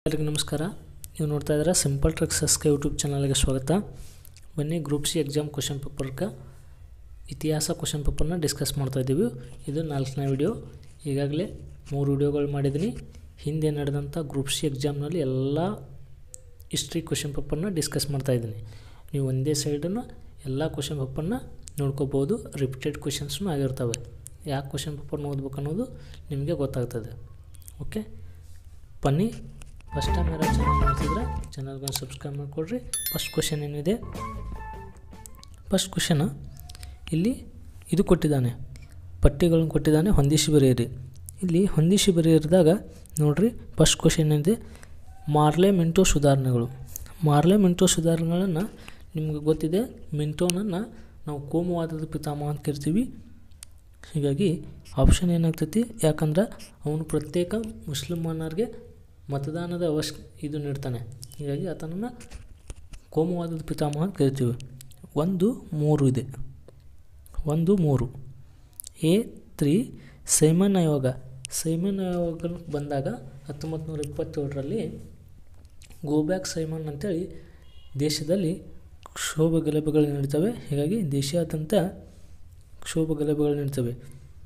ಎಲ್ಲರಿಗೂ ನಮಸ್ಕಾರ. ನೀವು ನೋಡ್ತಾ ಇದ್ದೀರಾ ಸಿಂಪಲ್ ಟ್ರಿಕ್ಸ್ ಎಸ್ಕೆ ಯೂಟ್ಯೂಬ್ ಚಾನಲ್ಗೆ ಸ್ವಾಗತ. ಬನ್ನಿ ಗ್ರೂಪ್ ಸಿ ಎಕ್ಸಾಮ್ ಕ್ವಶನ್ ಪೇಪರ್ಗೆ ಇತಿಹಾಸ ಕ್ವಶನ್ ಪೇಪರ್ನ ಡಿಸ್ಕಸ್ ಮಾಡ್ತಾ ಇದ್ದೀವಿ. ಇದು 4ನೇ ವಿಡಿಯೋ. ಈಗಾಗಲೇ 3 ವಿಡಿಯೋಗಳು ಮಾಡಿದ್ದೀನಿ. ಹಿಂದೆ ನಡೆದಂಥ ಗ್ರೂಪ್ ಸಿ ಎಕ್ಸಾಮ್ನಲ್ಲಿ ಎಲ್ಲ ಹಿಸ್ಟ್ರಿ ಕ್ವಶನ್ ಪೇಪರ್ನ ಡಿಸ್ಕಸ್ ಮಾಡ್ತಾ ಇದ್ದೀನಿ. ನೀವು ಒಂದೇ ಸೈಡನ್ನು ಎಲ್ಲ ಕ್ವಶನ್ ಪೇಪರ್ನ ನೋಡ್ಕೋಬೋದು. ರಿಪೀಟೆಡ್ ಕ್ವಶನ್ಸ್ನೂ ಆಗಿರ್ತವೆ. ಯಾಕೆ ಕ್ವಶನ್ ಪೇಪರ್ನ ಓದ್ಬೇಕು ಅನ್ನೋದು ನಿಮಗೆ ಗೊತ್ತಾಗ್ತದೆ. ಓಕೆ, ಬನ್ನಿ. ಫಸ್ಟ್ ಟೈಮ್ ಯಾರು ಚಾನಲ್ ನೋಡ್ತಿದ್ರೆ ಚಾನಲ್ಗೆ ಸಬ್ಸ್ಕ್ರೈಬ್ ಮಾಡಿಕೊಡ್ರಿ. ಫಸ್ಟ್ ಕ್ವಶನ್ ಏನಿದೆ, ಫಸ್ಟ್ ಕ್ವಶನ್ ಇಲ್ಲಿ ಇದು ಕೊಟ್ಟಿದ್ದಾನೆ, ಪಟ್ಟಿಗಳನ್ನು ಕೊಟ್ಟಿದ್ದಾನೆ, ಹೊಂದಿಸಿ ಬರೆಯಿರಿ. ಇಲ್ಲಿ ಹೊಂದಿಸಿ ಬರೆಯಿರಿದಾಗ ನೋಡಿರಿ, ಫಸ್ಟ್ ಕ್ವಶನ್ ಏನಿದೆ, ಮಾರ್ಲೆ ಮಿಂಟೋ ಸುಧಾರಣೆಗಳು. ಮಾರ್ಲೆ ಮಿಂಟೋ ಸುಧಾರಣೆಗಳನ್ನು ನಿಮಗೆ ಗೊತ್ತಿದೆ. ಮಿಂಟೋನನ್ನು ನಾವು ಕೋಮುವಾದದ ಪಿತಾಮಹ ಅಂತ ಕರಿತೀವಿ. ಹೀಗಾಗಿ ಆಪ್ಷನ್ ಏನಾಗ್ತೈತಿ, ಯಾಕಂದ್ರೆ ಅವನು ಪ್ರತ್ಯೇಕ ಮುಸ್ಲಿಮಾನರಿಗೆ ಮತದಾನದ ಇದು ನೀಡ್ತಾನೆ. ಹೀಗಾಗಿ ಆತನನ್ನು ಕೋಮುವಾದದ ಪಿತಾಮಹ ಅಂತ ಕರಿತೀವಿ. 1-3 ಇದೆ. 1-3 A3 ಸೈಮನ್ ಆಯೋಗ. ಸೈಮನ್ ಆಯೋಗ ಬಂದಾಗ 1927ರಲ್ಲಿ ಗೋಬ್ಯಾಕ್ ಸೈಮನ್ ಅಂತೇಳಿ ದೇಶದಲ್ಲಿ ಕ್ಷೋಭ ಗಲಭೆಗಳು ನಡೀತವೆ. ಹೀಗಾಗಿ ದೇಶಾದ್ಯಂತ ಕ್ಷೋಭ ಗಲಭೆಗಳು ನಡೀತವೆ.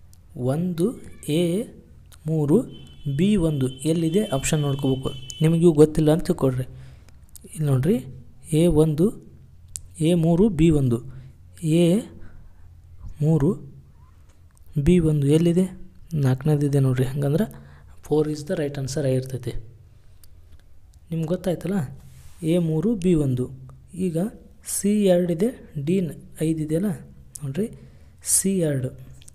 1A3 B1 ಎಲ್ಲಿದೆ ಆಪ್ಷನ್ ನೋಡ್ಕೋಬೇಕು. ನಿಮಗಿವು ಗೊತ್ತಿಲ್ಲ ಅಂತ ತಿಳ್ಕೊಳ್ರಿ. ಇಲ್ಲಿ ನೋಡಿರಿ, A3 B1 A3 B1 ಎಲ್ಲಿದೆ? 4ನೇದಿದೆ ನೋಡಿರಿ. ಹಂಗಂದ್ರೆ 4 ಈಸ್ ದ ರೈಟ್ ಆನ್ಸರ್ ಆಗಿರ್ತೈತಿ. ನಿಮ್ಗೆ ಗೊತ್ತಾಯ್ತಲ್ಲ, A3 B1. ಈಗ C2 ಇದೆ, D5 ಇದೆಯಲ್ಲ ನೋಡಿರಿ. C2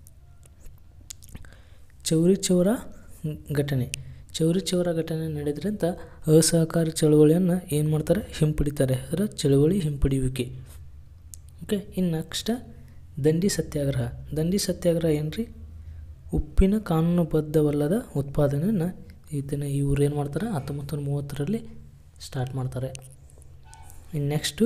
ಚೌರಿ ಚೌರ ಘಟನೆ. ಚೌರಿ ಚೌರ ಘಟನೆ ನಡೆದ್ರಿಂದ ಅಸಹಕಾರ ಚಳವಳಿಯನ್ನು ಏನು ಮಾಡ್ತಾರೆ, ಹಿಂಪಡಿತಾರೆ. ಅದರ ಚಳವಳಿ ಹಿಂಪಡೆಯುವಿಕೆ. ಓಕೆ, ಇನ್ನು ನೆಕ್ಸ್ಟ್ ದಂಡಿ ಸತ್ಯಾಗ್ರಹ. ದಂಡಿ ಸತ್ಯಾಗ್ರಹ ಏನ್ರಿ, ಉಪ್ಪಿನ ಕಾನೂನುಬದ್ಧವಲ್ಲದ ಉತ್ಪಾದನೆಯನ್ನು ಇವ್ರು ಏನು ಮಾಡ್ತಾರೆ, 1930ರಲ್ಲಿ ಸ್ಟಾರ್ಟ್ ಮಾಡ್ತಾರೆ. ಇನ್ನು ನೆಕ್ಸ್ಟು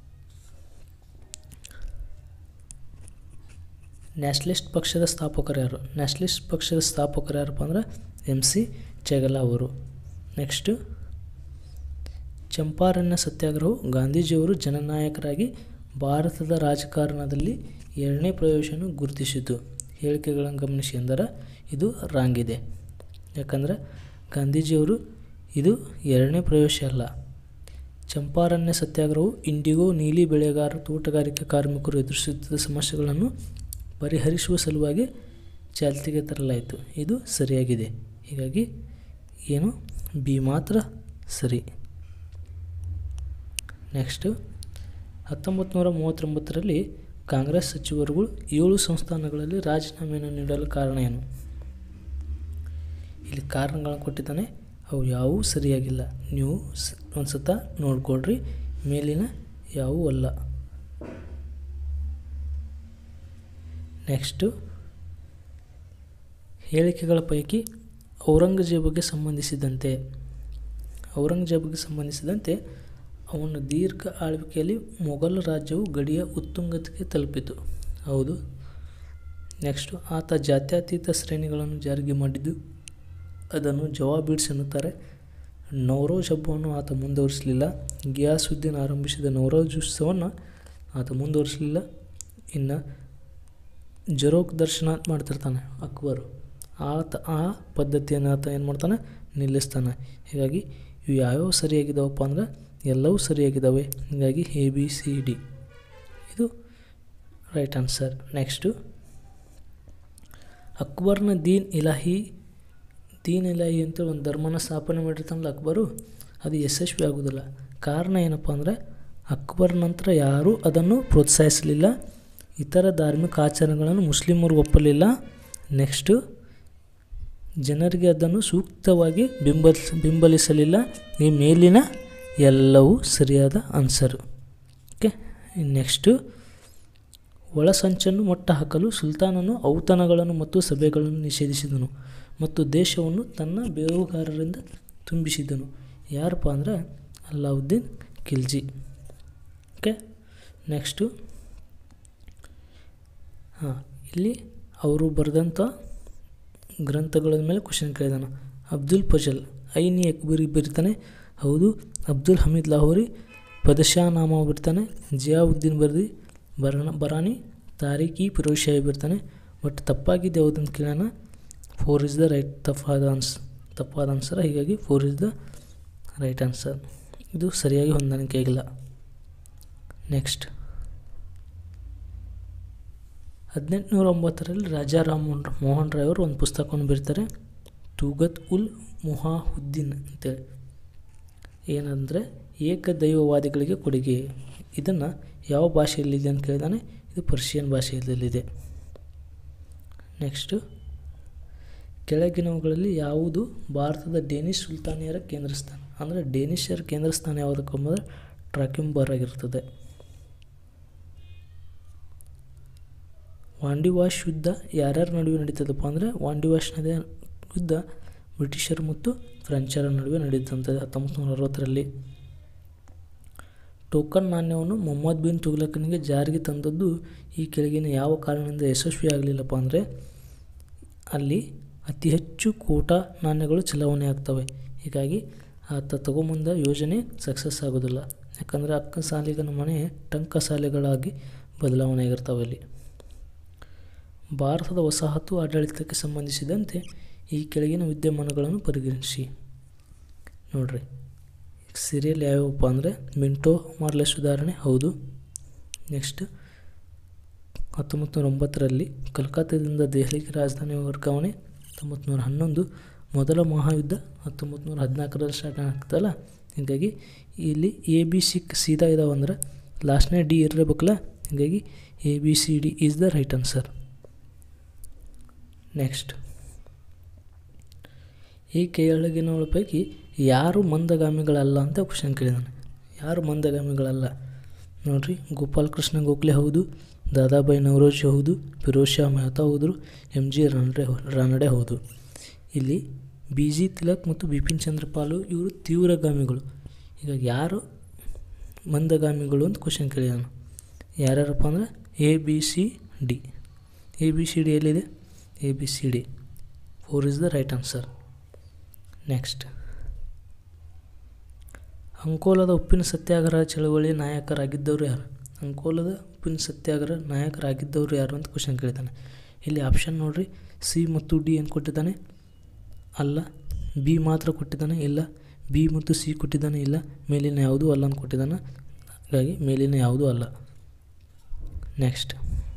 ನ್ಯಾಷನಲಿಸ್ಟ್ ಪಕ್ಷದ ಸ್ಥಾಪಕರು ಯಾರು? ನ್ಯಾಷನಲಿಸ್ಟ್ ಪಕ್ಷದ ಸ್ಥಾಪಕರು ಯಾರಪ್ಪ ಅಂದ್ರೆ MC ಚೆಗಲ ಅವರು. ನೆಕ್ಸ್ಟು ಚಂಪಾರಣ್ಯ ಸತ್ಯಾಗ್ರಹವು ಗಾಂಧೀಜಿಯವರು ಜನನಾಯಕರಾಗಿ ಭಾರತದ ರಾಜಕಾರಣದಲ್ಲಿ 2ನೇ ಪ್ರವೇಶವನ್ನು ಗುರುತಿಸಿತು. ಹೇಳಿಕೆಗಳನ್ನು ಗಮನಿಸಿ ಎಂದರೆ ಇದು ರಾಂಗ್ ಇದೆ. ಯಾಕಂದರೆ ಗಾಂಧೀಜಿಯವರು ಇದು 2ನೇ ಪ್ರವೇಶ ಅಲ್ಲ. ಚಂಪಾರಣ್ಯ ಸತ್ಯಾಗ್ರಹವು ಇಂಡಿಗೋ ನೀಲಿ ಬೆಳೆಗಾರ ತೋಟಗಾರಿಕೆ ಕಾರ್ಮಿಕರು ಎದುರಿಸುತ್ತಿದ್ದ ಸಮಸ್ಯೆಗಳನ್ನು ಪರಿಹರಿಸುವ ಸಲುವಾಗಿ ಚಾಲ್ತಿಗೆ ತರಲಾಯಿತು. ಇದು ಸರಿಯಾಗಿದೆ. ಹೀಗಾಗಿ ಏನು ಬಿ ಮಾತ್ರ ಸರಿ. ನೆಕ್ಸ್ಟು 1939ರಲ್ಲಿ ಕಾಂಗ್ರೆಸ್ ಸಚಿವರುಗಳು 7 ಸಂಸ್ಥಾನಗಳಲ್ಲಿ ರಾಜೀನಾಮೆಯನ್ನು ನೀಡಲು ಕಾರಣ ಏನು? ಇಲ್ಲಿ ಕಾರಣಗಳನ್ನು ಕೊಟ್ಟಿದ್ದಾನೆ, ಅವು ಯಾವುವು ಸರಿಯಾಗಿಲ್ಲ. ನೀವು ಒಂದು ಸತ ನೋಡ್ಕೊಳ್ರಿ, ಮೇಲಿನ ಯಾವುವೂ ಅಲ್ಲ. ನೆಕ್ಸ್ಟು ಹೇಳಿಕೆಗಳ ಪೈಕಿ ಔರಂಗಜೇಬಗೆ ಸಂಬಂಧಿಸಿದಂತೆ ಅವನ ದೀರ್ಘ ಆಳ್ವಿಕೆಯಲ್ಲಿ ಮೊಘಲ್ ರಾಜ್ಯವು ಗಡಿಯ ಉತ್ತುಂಗತೆಗೆ ತಲುಪಿತು. ಹೌದು. ನೆಕ್ಸ್ಟು ಆತ ಜಾತ್ಯತೀತ ಶ್ರೇಣಿಗಳನ್ನು ಜಾರಿಗೆ ಮಾಡಿದ್ದು ಅದನ್ನು ಜವಾಬೀಡ್ಸ್ ಎನ್ನುತ್ತಾರೆ. ನವರೋಜ್ ಹಬ್ಬವನ್ನು ಆತ ಮುಂದುವರಿಸಲಿಲ್ಲ. ಗಿಯಾಸುದ್ದೀನ್ ಆರಂಭಿಸಿದ ನವರೋಜ್ ಉತ್ಸವವನ್ನು ಆತ ಮುಂದುವರಿಸಲಿಲ್ಲ. ಇನ್ನು ಜರೋಕ್ ದರ್ಶನ ಮಾಡ್ತಿರ್ತಾನೆ ಅಕ್ಬರು, ಆ ಪದ್ಧತಿಯನ್ನು ಆತ ಏನು ಮಾಡ್ತಾನೆ, ನಿಲ್ಲಿಸ್ತಾನೆ. ಹೀಗಾಗಿ ಇವು ಯಾವ್ಯಾವ ಸರಿಯಾಗಿದ್ದಾವಪ್ಪ ಅಂದ್ರೆ ಎಲ್ಲವೂ ಸರಿಯಾಗಿದ್ದಾವೆ. ಹೀಗಾಗಿ ABCD ಇದು ರೈಟ್ ಆನ್ಸರ್. ನೆಕ್ಸ್ಟು ಅಕ್ಬರ್ನ ದೀನ್ ಇಲಾಹಿ ಅಂತ ಒಂದು ಧರ್ಮನ ಸ್ಥಾಪನೆ ಮಾಡಿರ್ತಾನಲ್ಲ ಅಕ್ಬರು, ಅದು ಯಶಸ್ವಿ ಆಗೋದಿಲ್ಲ. ಕಾರಣ ಏನಪ್ಪ ಅಂದರೆ ಅಕ್ಬರ್ ನಂತರ ಯಾರೂ ಅದನ್ನು ಪ್ರೋತ್ಸಾಹಿಸಲಿಲ್ಲ. ಇತರ ಧಾರ್ಮಿಕ ಆಚರಣೆಗಳನ್ನು ಮುಸ್ಲಿಮರು ಒಪ್ಪಲಿಲ್ಲ. ನೆಕ್ಸ್ಟು ಜನರಿಗೆ ಅದನ್ನು ಸೂಕ್ತವಾಗಿ ಬೆಂಬಲಿಸಲಿಲ್ಲ. ಈ ಮೇಲಿನ ಎಲ್ಲವೂ ಸರಿಯಾದ ಆನ್ಸರು. ಓಕೆ, ನೆಕ್ಸ್ಟು ಒಳಸಂಚನ್ನು ಮೊಟ್ಟ ಹಾಕಲು ಸುಲ್ತಾನನು ಔತಣಗಳನ್ನು ಮತ್ತು ಸಭೆಗಳನ್ನು ನಿಷೇಧಿಸಿದನು ಮತ್ತು ದೇಶವನ್ನು ತನ್ನ ಬೇಹುಗಾರರಿಂದ ತುಂಬಿಸಿದನು. ಯಾರಪ್ಪ ಅಂದರೆ ಅಲ್ಲಾವುದ್ದೀನ್ ಖಿಲ್ಜಿ. ಓಕೆ, ನೆಕ್ಸ್ಟು ಇಲ್ಲಿ ಅವರು ಬರೆದಂಥ ಗ್ರಂಥಗಳ ಮೇಲೆ ಕ್ವಶನ್ ಕೇಳಿದಾನೆ. ಅಬ್ದುಲ್ ಫಜಲ್ ಐನಿ ಅಕ್ಬರಿ ಬರೀತಾನೆ, ಹೌದು. ಅಬ್ದುಲ್ ಹಮೀದ್ ಲಾಹೋರಿ ಪದಶಾನಾಮ ಬರೀತಾನೆ, ಜಿಯಾವುದ್ದೀನ್ ಬರಾನಿ ತಾರೀಖಿ ಫಿರೋಜ್ಶಾಹಿ ಬರ್ತಾನೆ. ಬಟ್ ತಪ್ಪಾಗಿದೆ ಯಾವುದಂತ ಕೇಳೋಣ. 4 ಇಸ್ ದ ರೈಟ್ ತಪ್ಪಾದ ಆನ್ಸರ್. ಹೀಗಾಗಿ 4 ಇಸ್ ದ ರೈಟ್ ಆನ್ಸರ್. ಇದು ಸರಿಯಾಗಿ ಹೊಂದಾಣಿಕೆ ಆಗಿಲ್ಲ. ನೆಕ್ಸ್ಟ್ 1809ರಲ್ಲಿ ರಾಜಾ ರಾಮ್ ಮೋಹನ್ ರಾಯ್ ಅವರು ಒಂದು ಪುಸ್ತಕವನ್ನು ಬರೀತಾರೆ, ತೂಗತ್ ಉಲ್ ಮುಹಾಹುದ್ದೀನ್ ಅಂತೇಳಿ. ಏನಂದರೆ ಏಕದೈವವಾದಿಗಳಿಗೆ ಕೊಡುಗೆ. ಇದನ್ನು ಯಾವ ಭಾಷೆಯಲ್ಲಿದೆ ಅಂತ ಕೇಳಿದಾನೆ. ಇದು ಪರ್ಷಿಯನ್ ಭಾಷೆಯಲ್ಲಿದೆ. ನೆಕ್ಸ್ಟು ಕೆಳಗಿನವುಗಳಲ್ಲಿ ಯಾವುದು ಭಾರತದ ಡೇನಿಷ್ ಸುಲ್ತಾನಿಯರ ಕೇಂದ್ರ ಸ್ಥಾನ? ಅಂದರೆ ಡೇನಿಷರ ಕೇಂದ್ರ ಸ್ಥಾನ ಯಾವುದಕ್ಕೆಂಬುದು ಟ್ರಾಕಿಂಬರ್ ಆಗಿರ್ತದೆ. ವಾಂಡಿವಾಶ್ ಯುದ್ಧ ಯಾರ್ಯಾರ ನಡುವೆ ನಡೀತದಪ್ಪ ಅಂದರೆ ವಾಂಡಿವಾಶ್ ನದಿಯ ಯುದ್ಧ ಬ್ರಿಟಿಷರು ಮತ್ತು ಫ್ರೆಂಚರ ನಡುವೆ ನಡೆಯುತ್ತಂಥದ್ದು 1960ರಲ್ಲಿ. ಟೋಕನ್ ನಾಣ್ಯವನ್ನು ಮೊಹಮ್ಮದ್ ಬಿನ್ ತುಘಲಕನಿಗೆ ಜಾರಿಗೆ ತಂದದ್ದು ಈ ಕೆಳಗಿನ ಯಾವ ಕಾರಣದಿಂದ ಯಶಸ್ವಿಯಾಗಲಿಲ್ಲಪ್ಪ ಅಂದರೆ ಅಲ್ಲಿ ಅತಿ ಹೆಚ್ಚು ಕೋಟಾ ನಾಣ್ಯಗಳು ಚಲಾವಣೆ ಆಗ್ತವೆ. ಹೀಗಾಗಿ ಆತ ತಗೊಂಬಂದ ಯೋಜನೆ ಸಕ್ಸಸ್ ಆಗೋದಿಲ್ಲ. ಯಾಕಂದರೆ ಅಕ್ಕ ಸಾಲಿಗನ ಮನೆ ಟಂಕ ಸಾಲೆಗಳಾಗಿ ಬದಲಾವಣೆ ಆಗಿರ್ತವೆ. ಇಲ್ಲಿ ಭಾರತದ ವಸಾಹತು ಆಡಳಿತಕ್ಕೆ ಸಂಬಂಧಿಸಿದಂತೆ ಈ ಕೆಳಗಿನ ವಿದ್ಯಮಾನಗಳನ್ನು ಪರಿಗಣಿಸಿ. ನೋಡ್ರಿ, ಸೀರಿಯಲ್ ಯಾವ್ಯಾವಪ್ಪ ಅಂದರೆ ಮಿಂಟೋ ಮಾರ್ಲೆ ಸುಧಾರಣೆ, ಹೌದು. ನೆಕ್ಸ್ಟ್ 1909ರಲ್ಲಿ ಕಲ್ಕತ್ತಾದಿಂದ ದೆಹಲಿಗೆ ರಾಜಧಾನಿ ವರ್ಗಾವಣೆ. 1911 ಮೊದಲ ಮಹಾಯುದ್ಧ 1914ರಲ್ಲಿ ಸ್ಟಾರ್ಟ್ ಆಗ್ತದಲ್ಲ. ಹೀಗಾಗಿ ಇಲ್ಲಿ ABC ಸೀದಾ ಇದಾವೆ ಅಂದ್ರೆ ಲಾಸ್ಟ್ನೇ D ಇರಬೇಕಲ್ಲ. ಹೀಗಾಗಿ ABCD is the right answer. Next ಈ ಕೆಳಗಿನವಳ ಪೈಕಿ ಯಾರು ಮಂದಗಾಮಿಗಳಲ್ಲ ಅಂತ ಕ್ವಶನ್ ಕೇಳಿದಾನೆ. ಯಾರು ಮಂದಗಾಮಿಗಳಲ್ಲ ನೋಡ್ರಿ, ಗೋಪಾಲ್ ಕೃಷ್ಣ ಗೋಖಲೆ ಹೌದು, ದಾದಾಬಾಯಿ ನವರೋಜಿ ಹೌದು, ಫಿರೋಜ್ ಶಾ ಮೆಹ್ತಾ ಹೌದು, MG ರಾನಡೆ ಹೌದು. ಇಲ್ಲಿ BG ತಿಲಕ್ ಮತ್ತು ಬಿಪಿನ್ ಚಂದ್ರಪಾಲು ಇವರು ತೀವ್ರಗಾಮಿಗಳು. ಹೀಗಾಗಿ ಯಾರು ಮಂದಗಾಮಿಗಳು ಅಂತ ಕ್ವಶನ್ ಕೇಳಿದಾನೆ. ಯಾರ್ಯಾರಪ್ಪ ಅಂದರೆ ABCD. ABCD ಎಲ್ಲಿದೆ? ABCD 4 is the right answer. Next ಅಂಕೋಲದ ಉಪ್ಪಿನ ಸತ್ಯಾಗ್ರಹ ಚಳವಳಿ ನಾಯಕರಾಗಿದ್ದವರು ಯಾರು? ಅಂಕೋಲದ ಉಪ್ಪಿನ ಸತ್ಯಾಗ್ರಹ ನಾಯಕರಾಗಿದ್ದವರು ಯಾರು ಅಂತ ಕ್ವಶನ್ ಕೇಳಿದ್ದಾನೆ. ಇಲ್ಲಿ ಆಪ್ಷನ್ ನೋಡ್ರಿ, C ಮತ್ತು D ಏನು ಕೊಟ್ಟಿದ್ದಾನೆ? ಅಲ್ಲ. B ಮಾತ್ರ ಕೊಟ್ಟಿದ್ದಾನೆ? ಇಲ್ಲ. B ಮತ್ತು C ಕೊಟ್ಟಿದ್ದಾನೆ? ಇಲ್ಲ. ಮೇಲಿನ ಯಾವುದೂ ಅಲ್ಲ ಅಂತ ಕೊಟ್ಟಿದ್ದಾನೆ. ಹಾಗಾಗಿ ಮೇಲಿನ ಯಾವುದೂ ಅಲ್ಲ. ನೆಕ್ಸ್ಟ್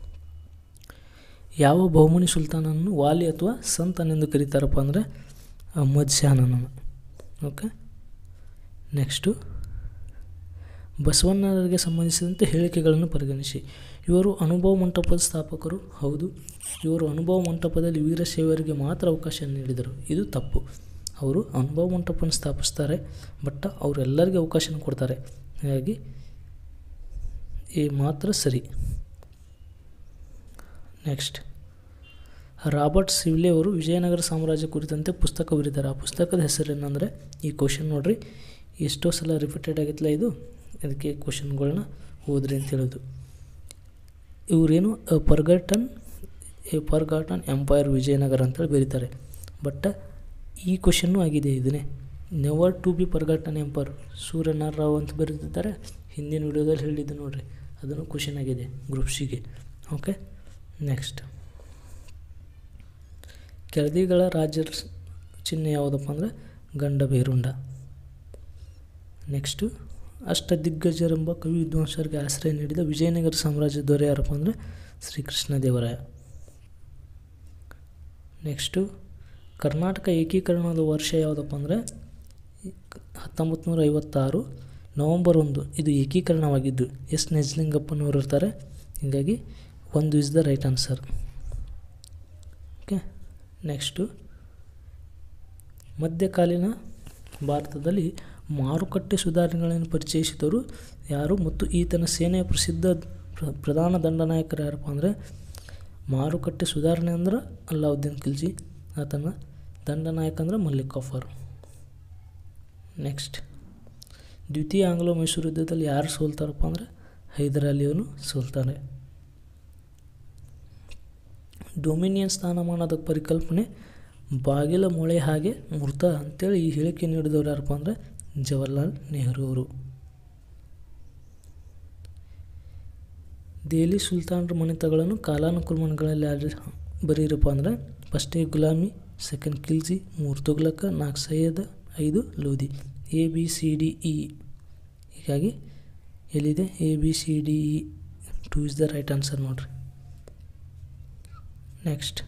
ಯಾವ ಬಹುಮನಿ ಸುಲ್ತಾನನ್ನು ವಾಲಿ ಅಥವಾ ಸಂತನೆಂದು ಕರೀತಾರಪ್ಪ ಅಂದರೆ ಅಹ್ಮದ್ ಶಾನನನ್ನು. ಓಕೆ. ನೆಕ್ಸ್ಟು ಬಸವಣ್ಣನವರಿಗೆ ಸಂಬಂಧಿಸಿದಂತೆ ಹೇಳಿಕೆಗಳನ್ನು ಪರಿಗಣಿಸಿ. ಇವರು ಅನುಭವ ಮಂಟಪದ ಸ್ಥಾಪಕರು, ಹೌದು. ಇವರು ಅನುಭವ ಮಂಟಪದಲ್ಲಿ ವೀರಶೈವರಿಗೆ ಮಾತ್ರ ಅವಕಾಶ ನೀಡಿದರು, ಇದು ತಪ್ಪು. ಅವರು ಅನುಭವ ಮಂಟಪವನ್ನು ಸ್ಥಾಪಿಸ್ತಾರೆ, ಬಟ್ ಅವರೆಲ್ಲರಿಗೆ ಅವಕಾಶನ ಕೊಡ್ತಾರೆ. ಹಾಗಾಗಿ ಈ ಮಾತ್ರ ಸರಿ. ನೆಕ್ಸ್ಟ್ ರಾಬರ್ಟ್ ಸಿವ್ಲೆ ಅವರು ವಿಜಯನಗರ ಸಾಮ್ರಾಜ್ಯ ಕುರಿತಂತೆ ಪುಸ್ತಕ ಬರೀತಾರೆ. ಆ ಪುಸ್ತಕದ ಹೆಸರೇನೆಂದರೆ, ಈ ಕ್ವಶನ್ ನೋಡ್ರಿ ಎಷ್ಟೋ ಸಲ ರಿಪೀಟೆಡ್ ಆಗಿತ್ತಲ್ಲ ಇದು, ಅದಕ್ಕೆ ಕ್ವಶನ್ಗಳನ್ನ ಓದ್ರಿ ಅಂತ ಹೇಳೋದು. ಇವರೇನು ಫರ್ಗಾಟನ್ ಎಂಪೈರ್ ವಿಜಯನಗರ ಅಂತೇಳಿ ಬರೀತಾರೆ. ಬಟ್ ಈ ಕ್ವಶನ್ನು ಆಗಿದೆ ಇದನ್ನೇ, never to be forgotten empire Suryanarayana Rao ಅಂತ ಬರೆದಿದ್ದಾರೆ. ಹಿಂದಿನ ವಿಡಿಯೋದಲ್ಲಿ ಹೇಳಿದ್ದು ನೋಡ್ರಿ, ಅದನ್ನು ಕ್ವಶನ್ ಆಗಿದೆ ಗ್ರೂಪ್ ಸಿಗೆ. ಓಕೆ. ನೆಕ್ಸ್ಟ್ ಕೆಳದಿಗಳ ರಾಜ್ಯರ ಚಿಹ್ನೆ ಯಾವುದಪ್ಪ ಅಂದರೆ ಗಂಡ ಭೇರುಂಡ. ನೆಕ್ಸ್ಟು ಅಷ್ಟದಿಗ್ಗಜರೆಂಬ ಕವಿ ವಿದ್ವಾಂಸರಿಗೆ ಆಶ್ರಯ ನೀಡಿದ ವಿಜಯನಗರ ಸಾಮ್ರಾಜ್ಯದ ದೊರೆ ಯಾರಪ್ಪ ಅಂದರೆ ಶ್ರೀಕೃಷ್ಣ ದೇವರಾಯ. ನೆಕ್ಸ್ಟು ಕರ್ನಾಟಕ ಏಕೀಕರಣದ ವರ್ಷ ಯಾವುದಪ್ಪ ಅಂದರೆ 1956 ನವಂಬರ್ 1 ಇದು ಏಕೀಕರಣವಾಗಿದ್ದು. ಎಸ್ ನಿಜಲಿಂಗಪ್ಪನವರು ಇರ್ತಾರೆ. ಹೀಗಾಗಿ 1 is the right answer. Okay. Next ಮಧ್ಯಕಾಲೀನ ಭಾರತದಲ್ಲಿ ಮಾರುಕಟ್ಟೆ ಸುಧಾರಣೆಗಳನ್ನು ಪರಿಚಯಿಸಿದವರು ಯಾರು ಮತ್ತು ಈತನ ಸೇನೆಯ ಪ್ರಸಿದ್ಧ ಪ್ರಧಾನ ದಂಡನಾಯಕರು ಯಾರಪ್ಪ ಅಂದರೆ ಮಾರುಕಟ್ಟೆ ಸುಧಾರಣೆ ಅಂದ್ರೆ ಅಲ್ಲಾವುದ್ದೀನ್ ಖಿಲ್ಜಿ, ಆತನ ದಂಡನಾಯಕ ಅಂದರೆ ಮಲ್ಲಿಕ್ ಕಾಫರ್. ನೆಕ್ಸ್ಟ್ ದ್ವಿತೀಯ ಆಂಗ್ಲೋ ಮೈಸೂರು ಯುದ್ಧದಲ್ಲಿ ಯಾರು ಸೋಲ್ತಾರಪ್ಪ ಅಂದರೆ ಹೈದರ್ ಅಲಿಯವನು ಸೋಲ್ತಾರೆ. ಡೊಮಿನಿಯನ್ ಸ್ಥಾನಮಾನದ ಪರಿಕಲ್ಪನೆ ಬಾಗಿಲ ಮೊಳೆ ಹಾಗೆ ಮೃತ ಅಂತೇಳಿ ಈ ಹೇಳಿಕೆ ನೀಡಿದವರು ಯಾರಪ್ಪ ಅಂದರೆ ಜವಾಹರ್ಲಾಲ್ ನೆಹರು ಅವರು. ದೆಹಲಿ ಸುಲ್ತಾನರ ಮನೆತಗಳನ್ನು ಕಾಲಾನುಕ್ರಮಗಳಲ್ಲಿ ಯಾರು ಬರೀರಪ್ಪ ಅಂದರೆ ಫಸ್ಟಿಗೆ ಗುಲಾಮಿ, ಸೆಕೆಂಡ್ ಖಿಲ್ಜಿ, 3 ತುಘಲಕ, 4 ಸೈಯದ್, 5 ಲೋಧಿ. ABCDE. ಹೀಗಾಗಿ ಎಲ್ಲಿದೆ ABCDE 2 is the right answer ನೋಡ್ರಿ. ನೆಕ್ಸ್ಟ್,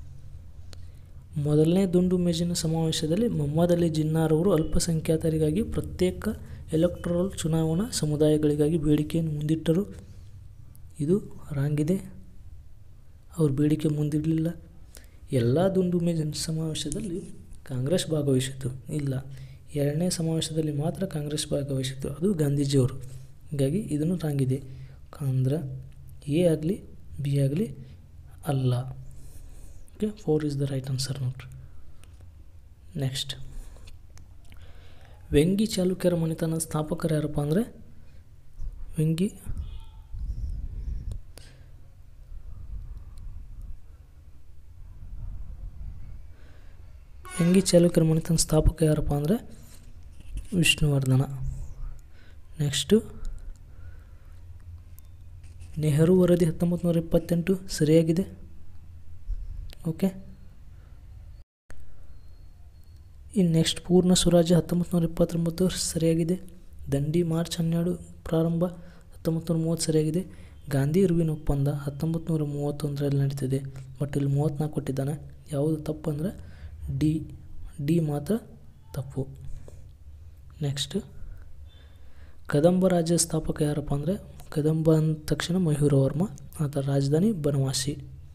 ಮೊದಲನೇ ದುಂಡು ಮೇಜಿನ ಸಮಾವೇಶದಲ್ಲಿ ಮೊಹಮ್ಮದ್ ಅಲಿ ಜಿನ್ನಾರವರು ಅಲ್ಪಸಂಖ್ಯಾತರಿಗಾಗಿ ಪ್ರತ್ಯೇಕ ಎಲೆಕ್ಟೋರಲ್ ಚುನಾವಣಾ ಸಮುದಾಯಗಳಿಗಾಗಿ ಬೇಡಿಕೆಯನ್ನು ಮುಂದಿಟ್ಟರು. ಇದು ರಾಂಗ್ ಇದೆ. ಅವ್ರ ಬೇಡಿಕೆ ಮುಂದಿಡಲಿಲ್ಲ. ಎಲ್ಲ ದುಂಡು ಮೇಜಿನ ಸಮಾವೇಶದಲ್ಲಿ ಕಾಂಗ್ರೆಸ್ ಭಾಗವಹಿಸಿತು ಇಲ್ಲ, 2ನೇ ಸಮಾವೇಶದಲ್ಲಿ ಮಾತ್ರ ಕಾಂಗ್ರೆಸ್ ಭಾಗವಹಿಸಿತು, ಅದು ಗಾಂಧೀಜಿಯವರು. ಹೀಗಾಗಿ ಇದನ್ನು ರಾಂಗ್ ಇದೆ. ಅಂದ್ರೆ ಎ ಆಗಲಿ ಬಿ ಆಗಲಿ ಅಲ್ಲ. Okay, 4 is the right answer ನೋಡ್ರಿ. ನೆಕ್ಸ್ಟ್, ವೆಂಗಿ ಚಾಲುಕ್ಯರ ಮನೆತನದ ಸ್ಥಾಪಕರು ಯಾರಪ್ಪ ಅಂದರೆ ವೆಂಗಿ ಚಾಲುಕ್ಯರ ಮನೆತನದ ಸ್ಥಾಪಕ ಯಾರಪ್ಪ ಅಂದರೆ ವಿಷ್ಣುವರ್ಧನ. ನೆಕ್ಸ್ಟು, ನೆಹರು ವರದಿ 1928 ಸರಿಯಾಗಿದೆ. ಓಕೆ, ಇನ್ನು ನೆಕ್ಸ್ಟ್ ಪೂರ್ಣ ಸ್ವರಾಜ್ಯ 1929 ಸರಿಯಾಗಿದೆ. ದಂಡಿ ಮಾರ್ಚ್ 12 ಪ್ರಾರಂಭ 1930 ಸರಿಯಾಗಿದೆ. ಗಾಂಧಿ ಇರ್ವಿನ್ ಒಪ್ಪಂದ 1931ರಲ್ಲಿ ನಡೀತಿದೆ. ಬಟ್ ಇಲ್ಲಿ 34 ಕೊಟ್ಟಿದ್ದಾನೆ. ಯಾವುದು ತಪ್ಪು ಅಂದರೆ ಡಿ ಮಾತ್ರ ತಪ್ಪು. ನೆಕ್ಸ್ಟ್, ಕದಂಬ ರಾಜ್ಯ ಸ್ಥಾಪಕ ಯಾರಪ್ಪ ಅಂದರೆ ಕದಂಬ ಅಂದ ತಕ್ಷಣ ಮಯೂರವರ್ಮ, ಅದರ ರಾಜಧಾನಿ ಬನವಾಸಿ.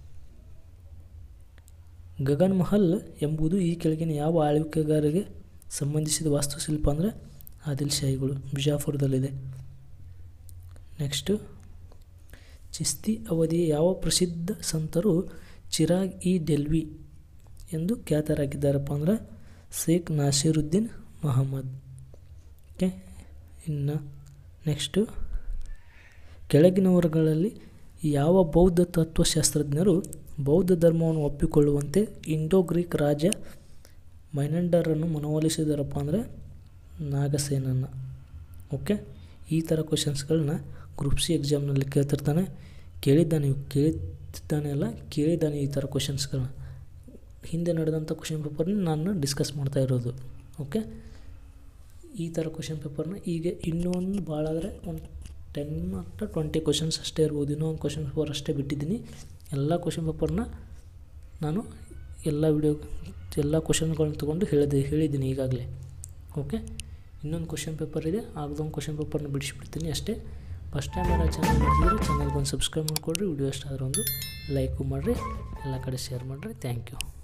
ಗಗನ್ ಮಹಲ್ ಎಂಬುದು ಈ ಕೆಳಗಿನ ಯಾವ ಆಳ್ವಿಕೆಗಾರರಿಗೆ ಸಂಬಂಧಿಸಿದ ವಾಸ್ತುಶಿಲ್ಪ ಅಂದರೆ ಆದಿಲ್ ಶಾಹಿಗಳು, ಬಿಜಾಪುರದಲ್ಲಿದೆ. ನೆಕ್ಸ್ಟು, ಚಿಸ್ತಿ ಅವಧಿಯ ಯಾವ ಪ್ರಸಿದ್ಧ ಸಂತರು ಚಿರಾಗ್ ಇ ಡೆಲ್ವಿ ಎಂದು ಖ್ಯಾತರಾಗಿದ್ದಾರಪ್ಪ ಅಂದರೆ ಶೇಖ್ ನಾಸಿರುದ್ದೀನ್ ಮಹಮ್ಮದ್. ಓಕೆ, ಇನ್ನು ನೆಕ್ಸ್ಟು, ಕೆಳಗಿನವರುಗಳಲ್ಲಿ ಯಾವ ಬೌದ್ಧ ತತ್ವಶಾಸ್ತ್ರಜ್ಞರು ಬೌದ್ಧ ಧರ್ಮವನ್ನು ಒಪ್ಪಿಕೊಳ್ಳುವಂತೆ ಇಂಡೋ ಗ್ರೀಕ್ ರಾಜ ಮೈನಂಡರನ್ನು ಮನವೊಲಿಸಿದಾರಪ್ಪ ಅಂದರೆ ನಾಗಸೇನನ್ನು. ಓಕೆ, ಈ ಥರ ಕ್ವಶನ್ಸ್ಗಳನ್ನ ಗ್ರೂಪ್ ಸಿ ಎಕ್ಸಾಮ್ನಲ್ಲಿ ಕೇಳ್ತಿರ್ತಾನೆ. ಕೇಳಿದ್ದಾನೆ ಈ ಥರ ಕ್ವಶನ್ಸ್ಗಳನ್ನ ಹಿಂದೆ ನಡೆದಂಥ ಕ್ವಶನ್ ಪೇಪರ್ನ ನಾನು ಡಿಸ್ಕಸ್ ಮಾಡ್ತಾ ಇರೋದು. ಓಕೆ, ಈ ಥರ ಕ್ವಶನ್ ಪೇಪರ್ನ ಈಗ ಇನ್ನೊಂದು ಭಾಳ ಆದರೆ ಒಂದು 10 ಅಥವಾ 20 ಕ್ವಶನ್ಸ್ ಅಷ್ಟೇ ಇರ್ಬೋದು. ಇನ್ನೊಂದು ಕ್ವಶನ್ ಪೇಪರ್ ಅಷ್ಟೇ ಬಿಟ್ಟಿದ್ದೀನಿ. ಎಲ್ಲ ಕ್ವಶನ್ ಪೇಪರ್ನ ನಾನು ಎಲ್ಲ ಕ್ವಶನ್ಗಳನ್ನ ತೊಗೊಂಡು ಹೇಳಿದ್ದೀನಿ ಈಗಾಗಲೇ. ಓಕೆ, ಇನ್ನೊಂದು ಕ್ವಶನ್ ಪೇಪರ್ ಇದೆ, ಆಗದೊಂದು ಕ್ವಶನ್ ಪೇಪರ್ನ ಬಿಡಿಸಿಬಿಡ್ತೀನಿ ಅಷ್ಟೇ. ಫಸ್ಟ್ ಟೈಮ್ ಯಾರು ಚಾನಲ್ ನೋಡಿದ್ರೆ ಚಾನಲ್ಗೆ ಒಂದು ಸಬ್ಸ್ಕ್ರೈಬ್ ಮಾಡಿಕೊಡ್ರಿ. ವಿಡಿಯೋ ಇಷ್ಟ ಆದರೆ ಒಂದು ಲೈಕು ಮಾಡಿರಿ, ಎಲ್ಲ ಕಡೆ ಶೇರ್ ಮಾಡಿರಿ. Thank you.